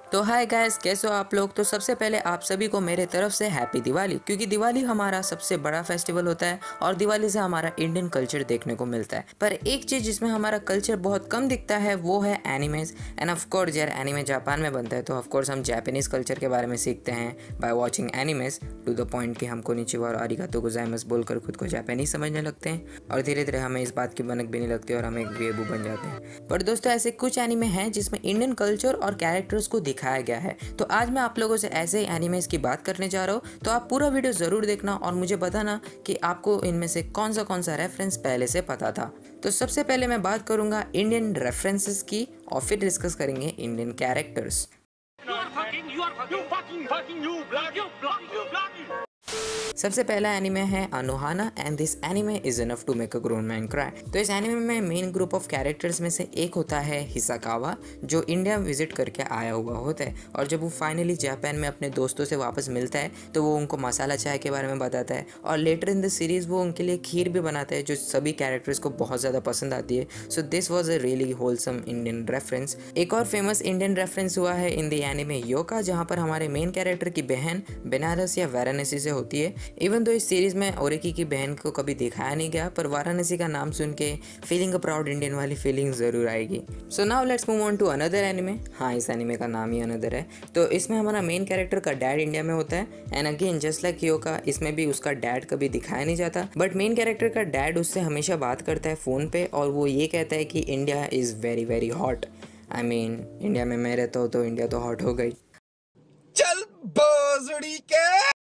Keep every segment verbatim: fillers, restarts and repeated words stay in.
तो hi guys, कैसे हो आप लोग। तो सबसे पहले आप सभी को मेरे तरफ से हैप्पी दिवाली, क्योंकि दिवाली हमारा सबसे बड़ा फेस्टिवल होता है और दिवाली से हमारा इंडियन कल्चर देखने को मिलता है। पर एक चीज जिसमें हमारा कल्चर बहुत कम दिखता है वो है एनिमेज। एंड ऑफ कोर्स यार, एनिमे जापान में बनता है तो ऑफ कोर्स हम जापानीज कल्चर के बारे में सीखते हैं by watching animes to the point कि हम कोनिचिवा और आरिगातो गोजाइमास बोलकर खुद को जापानीज समझने लगते हैं और धीरे धीरे हमें इस बात की भनक भी नहीं लगती और हम एक वेबू बन जाते हैं। पर दोस्तों, ऐसे कुछ एनिमे हैं जिसमें इंडियन कल्चर और कैरेक्टर्स को दिखाया गया है। तो आज मैं आप लोगों से ऐसे ही एनिमेज की बात करने जा रहा हूँ, तो आप पूरा वीडियो जरूर देखना और मुझे बताना कि आपको इनमें से कौन सा कौन सा रेफरेंस पहले से पता था। तो सबसे पहले मैं बात करूंगा इंडियन रेफरेंसेस की और फिर डिस्कस करेंगे इंडियन कैरेक्टर्स। सबसे पहला एनिमे है Anohana and this anime is enough to make a grown man cry. तो इस एनिमे में मेन ग्रुप ऑफ कैरेक्टर्स में से एक होता है हिसाकावा, जो इंडिया विजिट करके आया हुआ होता है और जब वो फाइनली जापान में अपने दोस्तों से वापस मिलता है तो वो उनको मसाला चाय के बारे में बताता है और लेटर इन द सीरीज वो उनके लिए खीर भी बनाता है जो सभी कैरेक्टर्स को बहुत ज़्यादा पसंद आती है। So this was a really wholesome Indian reference. एक और फेमस इंडियन रेफरेंस हुआ है इन द एनिमे योका, जहाँ पर हमारे मेन कैरेक्टर की बहन बनारस या वाराणसी से होती है। इवन दो इस सीरीज में ओरेकी की बहन को कभी दिखाया नहीं गया, पर वाराणसी का नाम सुन के फीलिंग अ प्राउड इंडियन वाली फीलिंग जरूर आएगी। So now let's move on to another anime. हाँ, इस एनिमे का नाम ही अनदर है। तो इसमें हमारा मेन कैरेक्टर का डैड इंडिया में होता है and again just like Yoka, इसमें भी उसका डैड कभी दिखाया नहीं जाता, बट मेन कैरेक्टर का डैड उससे हमेशा बात करता है फ़ोन पे और वो ये कहता है कि India is very very hot. I mean India में मैं रहता हूँ तो इंडिया तो हॉट हो गई। चल बोजड़ी के।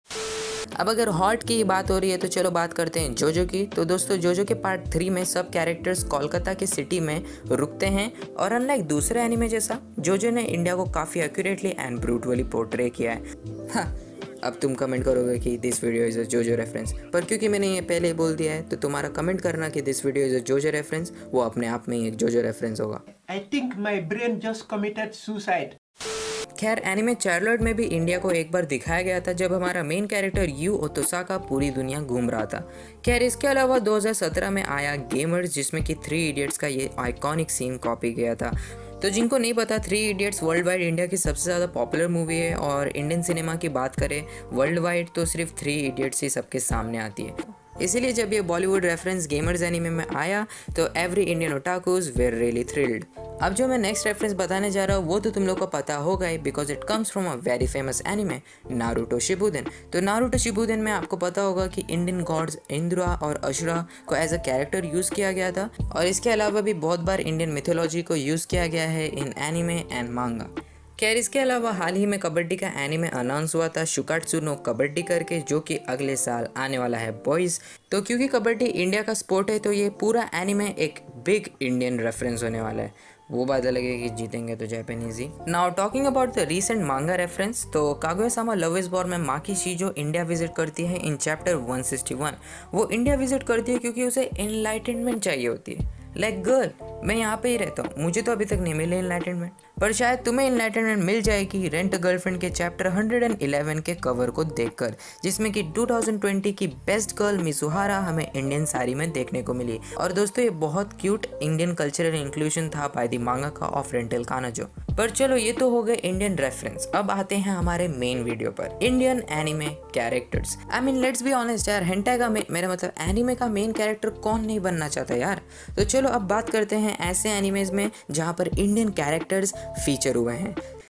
अब अगर हॉट की बात हो रही है तो चलो बात करते हैं जोजो की। तो दोस्तों, जोजो के पार्ट थ्री में सब कैरेक्टर्स कोलकाता के सिटी में रुकते हैं और अनलाइक दूसरे एनिमे जैसा जोजो ने इंडिया को काफ़ी एक्यूरेटली एंड ब्रूटली पोर्ट्रे किया है। हाँ, अब तुम कमेंट करोगे कि this video is a JoJo reference, पर क्योंकि मैंने ये पहले ही बोल दिया है तो तुम्हारा कमेंट करना कि this video is a JoJo reference वो अपने आप में ही एक जोजो रेफरेंस होगा। I think my brain just committed suicide. खैर, एनिमे चार्लोट में भी इंडिया को एक बार दिखाया गया था जब हमारा मेन कैरेक्टर यू ओतोसाका पूरी दुनिया घूम रहा था। खैर, इसके अलावा दो हज़ार सत्रह में आया गेमर्स, जिसमें कि थ्री इडियट्स का ये आइकॉनिक सीन कॉपी गया था। तो जिनको नहीं पता, Three Idiots world wide India की सबसे ज़्यादा पॉपुलर मूवी है और इंडियन सिनेमा की बात करें वर्ल्ड वाइड तो सिर्फ थ्री इडियट्स ही सबके सामने आती है। इसीलिए जब ये बॉलीवुड रेफरेंस गेमर्स एनिमे में आया तो every Indian otakus were really thrilled. अब जो मैं नेक्स्ट रेफरेंस बताने जा रहा हूँ वो तो तुम लोग को पता होगा ही, because it comes from a very famous anime Naruto Shippuden. तो नारुतो शिपुडेन में आपको पता होगा कि इंडियन गॉड्स इंद्रा और असुरा को एज अ कैरेक्टर यूज़ किया गया था और इसके अलावा भी बहुत बार इंडियन मिथोलॉजी को यूज़ किया गया है इन एनिमे एंड मांगा। खैर, इसके अलावा हाल ही में कबड्डी का एनिमे अनाउंस हुआ था शुकात्सु नो कबड्डी करके, जो कि अगले साल आने वाला है बॉयज़। तो क्योंकि कबड्डी इंडिया का स्पोर्ट है तो ये पूरा एनिमे एक बिग इंडियन रेफरेंस होने वाला है। वो बात अलग है कि जीतेंगे तो जापानीज ही। Now talking about the recent manga reference, तो कागुया-सामा लव इज वॉर में माकी शिजो इंडिया विजिट करती है in chapter one sixty one. वो इंडिया विजिट करती है क्योंकि उसे एनलाइटनमेंट चाहिए होती है। लाइक गर्ल, मैं यहाँ पे ही रहता हूँ, मुझे तो अभी तक नहीं मिले एनलाइटनमेंट, पर शायद तुम्हें एनलाइटनमेंट मिल जाएगी रेंट अ गर्लफ्रेंड के चैप्टर वन हंड्रेड इलेवन के कवर को देखकर, जिसमें कि टू थाउज़ेंड ट्वेंटी की बेस्ट गर्ल मिसुहारा हमें इंडियन साड़ी में देखने को मिली। और दोस्तों, ये बहुत क्यूट इंडियन कल्चरल इंक्लूजन था by the mangaka of rental Kanojo. पर चलो, ये तो हो गए इंडियन रेफरेंस। अब आते हैं हमारे मेन वीडियो पर, Indian anime characters. I mean let's be honest यार, हेंटाई का मेरा मतलब एनिमे का मेन कैरेक्टर कौन नहीं बनना चाहता यार। तो चलो अब बात करते हैं ऐसे एनिमेज में जहाँ पर इंडियन कैरेक्टर्स फीचर हुए हैं।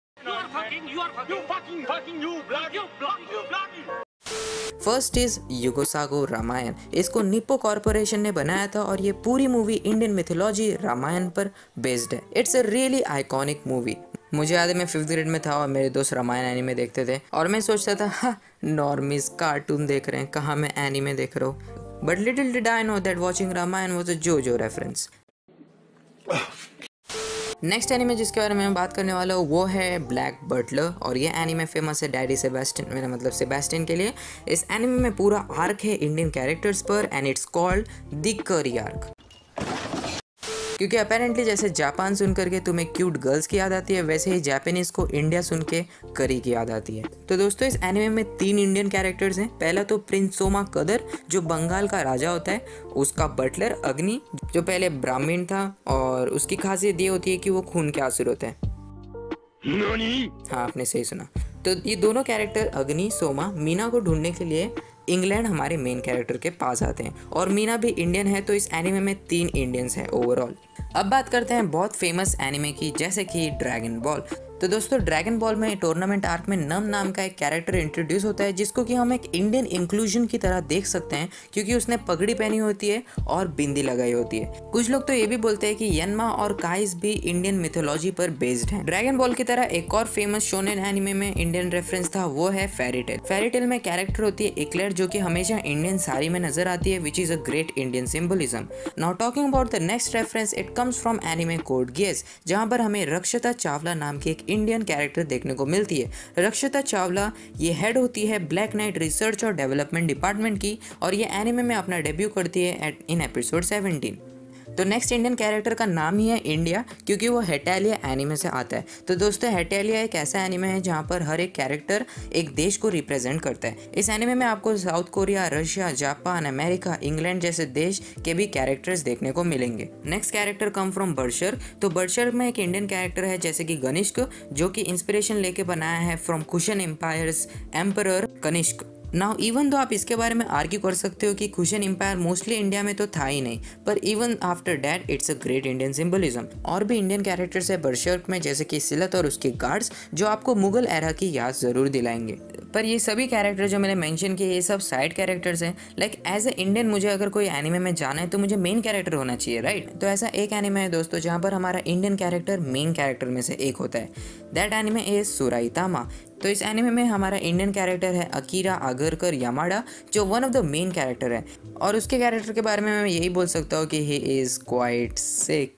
First is Yugo Sago Ramayan. इसको निप्पो कॉर्पोरेशन ने बनाया था और ये पूरी मूवी इंडियन मिथोलॉजी रामायण पर बेस्ड है। It's a really iconic movie. मुझे याद है मैं फिफ्थ ग्रेड में था और मेरे दोस्त रामायण एनिमे देखते थे और मैं सोचता था हाँ नॉर्मीज कार्टून देख रहे हैं, कहाँ मैं एनिमे देख रहा हूँ। But little did I know that watching Ramayan was a JoJo reference. Next anime जिसके बारे में मैं बात करने वाला हूँ वो है ब्लैक बटलर और ये एनिमे फेमस है डैडी सेबेस्टियन, मेरा मतलब सेबेस्टियन के लिए। इस एनिमे में पूरा आर्क है इंडियन कैरेक्टर्स पर and it's called the curry arc. क्योंकि अपेरेंटली जैसे जापान सुन करके तुम्हें क्यूट गर्ल्स की याद आती है, वैसे ही जापानीज को इंडिया सुन के करी की याद आती है। तो दोस्तों, इस एनिमे में तीन इंडियन कैरेक्टर्स हैं। पहला तो प्रिंस सोमा कदर, जो बंगाल का राजा होता है, उसका बटलर अग्नि, जो पहले ब्राह्मण था और उसकी खासियत ये होती है कि वो खून के आंसू होते हैं। हाँ, आपने सही सुना। तो ये दोनों कैरेक्टर अग्नि सोमा मीना को ढूंढने के लिए इंग्लैंड हमारे मेन कैरेक्टर के पास आते हैं और मीना भी इंडियन है, तो इस एनिमे में तीन इंडियंस हैं ओवरऑल। अब बात करते हैं बहुत फेमस एनिमे की, जैसे कि ड्रैगन बॉल। तो दोस्तों ड्रैगन बॉल में टूर्नामेंट आर्क में नम नाम का एक कैरेक्टर इंट्रोड्यूस होता है जिसको कि हम एक इंडियन इंक्लूजन की तरह देख सकते हैं, क्योंकि उसने पगड़ी पहनी होती है और बिंदी लगाई होती है। कुछ लोग तो ये भी बोलते हैं कि यनमा और काइस भी इंडियन मिथोलॉजी पर बेस्ड हैं। ड्रैगन बॉल की तरह एक और फेमस शोनेन एनिमे में इंडियन रेफरेंस था, वो है फेरी टेल। फेरी टेल में कैरेक्टर होती है इक्लेयर, जो कि हमेशा इंडियन साड़ी में नजर आती है, which is a great Indian symbolism. Now talking about the next reference, it comes from anime Code गियर्स, जहां पर हमें रक्षिता चावला नाम की एक इंडियन कैरेक्टर देखने को मिलती है। रक्षिता चावला ये हेड होती है ब्लैक नाइट रिसर्च और डेवलपमेंट डिपार्टमेंट की, और ये एनिमे में अपना डेब्यू करती है एट इन एपिसोड सेवनटीन। तो नेक्स्ट इंडियन कैरेक्टर का नाम ही है इंडिया, क्योंकि वो हेटालिया एनिमे से आता है। तो दोस्तों हेटालिया एक ऐसा एनिमे है जहाँ पर हर एक कैरेक्टर एक देश को रिप्रेजेंट करता है। इस एनिमे में आपको South Korea, Russia, Japan, America, England जैसे देश के भी कैरेक्टर्स देखने को मिलेंगे। Next character come from Bersher. तो बर्शर में एक इंडियन कैरेक्टर है जैसे कि कनिष्क, जो कि इंस्पिरेशन लेके बनाया है from Kushan empires emperor Kanishka. Now even though आप इसके बारे में आर्ग्यू कर सकते हो कि कुशन एम्पायर मोस्टली इंडिया में तो था ही नहीं, पर even after that it's a great Indian symbolism. और भी इंडियन कैरेक्टर्स है बर्शर्क में, जैसे कि सिलत और उसके गार्ड्स, जो आपको मुगल एरा की याद जरूर दिलाएंगे। पर ये सभी कैरेक्टर जो मैंने मेंशन किए ये सब साइड कैरेक्टर्स हैं। लाइक एज ए इंडियन मुझे अगर कोई एनिमे में जाना है तो मुझे मेन कैरेक्टर होना चाहिए, राइट? तो ऐसा एक एनिमे है दोस्तों जहाँ पर हमारा इंडियन कैरेक्टर मेन कैरेक्टर में से एक होता है। That anime is Suraitama. तो इस एनिमे में हमारा इंडियन कैरेक्टर है अकीरा आगरकर यामाडा, जो one of the main character है। और उसके कैरेक्टर के बारे में मैं यही बोल सकता हूँ कि ही इज क्वाइट सिक।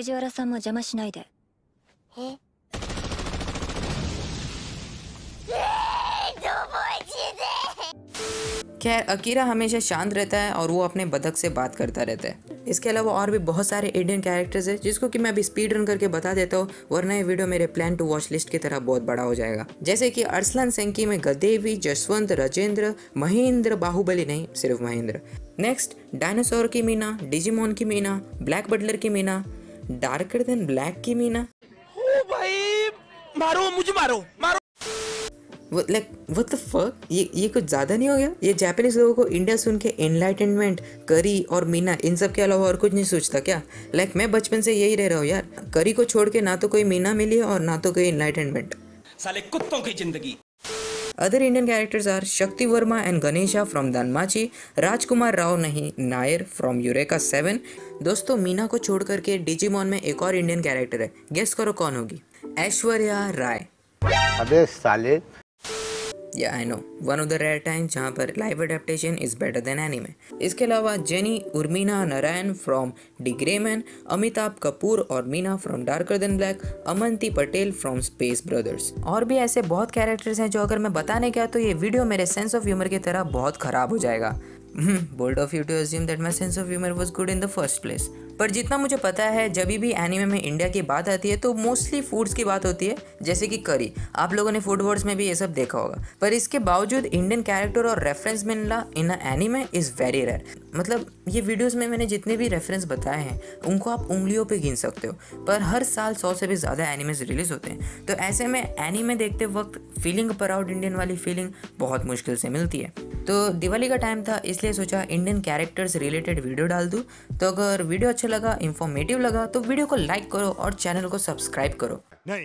खैर अकीरा हमेशा शांत रहता है और वो अपने बतख से बात करता रहता है। इसके अलावा और भी बहुत सारे इंडियन कैरेक्टर्स हैं जिसको कि मैं अभी स्पीड रन करके बता देता हूँ, वरना ये वीडियो मेरे प्लान टू वॉच लिस्ट की तरह बहुत बड़ा हो जाएगा। जैसे कि अरसलान सेंकी में गदेवी, जसवंत, राजेंद्र, महेंद्र, बाहुबली नहीं सिर्फ महेंद्र। नेक्स्ट डायनासोर की मीना, डिजिमोन की मीना, ब्लैक बटलर की मीना, डार्कर देन ब्लैक की मीना। ओ भाई मारो मुझे मारो मारो। लाइक व्हाट द फक, ये ये कुछ ज़्यादा नहीं हो गया? ये जापानीज लोगों को इंडिया सुन के एनलाइटनमेंट, करी और मीना इन सब के अलावा और कुछ नहीं सोचता क्या? लाइक like, मैं बचपन से यही रह रहा हूँ यार, करी को छोड़ के ना तो कोई मीना मिली है और ना तो कोई एनलाइटनमेंट। साले कुत्तों की जिंदगी। Other Indian characters are Shakti Varma and Ganesha from Danmachi, Rajkumar Rao नहीं नायर फ्रॉम यूरेका सेवन। दोस्तों मीना को छोड़ करके डिजिमोन में एक और इंडियन कैरेक्टर है, गेस करो कौन होगी? ऐश्वर्या राय। अबे साले। Ya I know, one of the rare times जहाँ पर live adaptation is better than anime. इसके अलावा Jenny Urmina Narayan from D Gray man, Amitabh Kapoor और Meena from darker than black, Amanti Patel from space brothers. और भी ऐसे बहुत कैरेक्टर्स हैं जो अगर मैं बताने गया तो ये वीडियो मेरे सेंस ऑफ ह्यूमर की तरह बहुत खराब हो जाएगा। Bold of you to assume that my sense of humour was good in the first place. पर जितना मुझे पता है जब भी एनीमे में इंडिया की बात आती है तो मोस्टली फूड्स की बात होती है, जैसे कि करी। आप लोगों ने फूड वर्ड्स में भी ये सब देखा होगा, पर इसके बावजूद इंडियन कैरेक्टर और रेफरेंस मिलना in anime is very rare. मतलब ये वीडियोस में मैंने जितने भी रेफरेंस बताए हैं उनको आप उंगलियों पे गिन सकते हो, पर हर साल सौ से भी ज़्यादा एनीमेज रिलीज होते हैं। तो ऐसे में एनीमे देखते वक्त फीलिंग प्राउड इंडियन वाली फीलिंग बहुत मुश्किल से मिलती है। तो दिवाली का टाइम था इसलिए सोचा इंडियन कैरेक्टर्स रिलेटेड वीडियो डाल दूँ। तो अगर वीडियो अच्छा लगा, इंफॉर्मेटिव लगा तो वीडियो को लाइक करो और चैनल को सब्सक्राइब करो। नहीं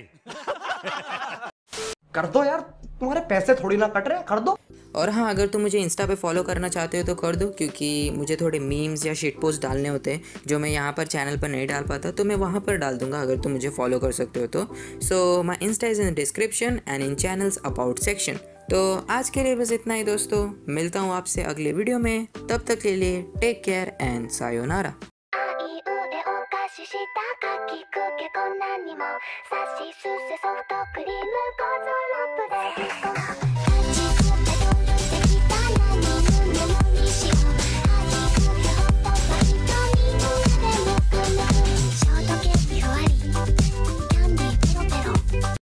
कर दो यार, तुम्हारे पैसे थोड़ी ना कट रहे, कर दो। और हाँ, अगर तुम मुझे इंस्टा पे फॉलो करना चाहते हो तो कर दो, क्योंकि मुझे थोड़े मीम्स या शिट पोस्ट डालने होते हैं जो मैं यहाँ पर चैनल पर नहीं डाल पाता, तो मैं वहाँ पर डाल दूंगा अगर तुम मुझे फॉलो कर सकते हो तो। So my insta is in description and in channels about section. तो आज के लिए बस इतना ही दोस्तों, मिलता हूँ आपसे अगले वीडियो में, तब तक के लिए टेक केयर एंड सायोनारा। したかきくけこんなにもさしすせソフトクリームゴゾロップで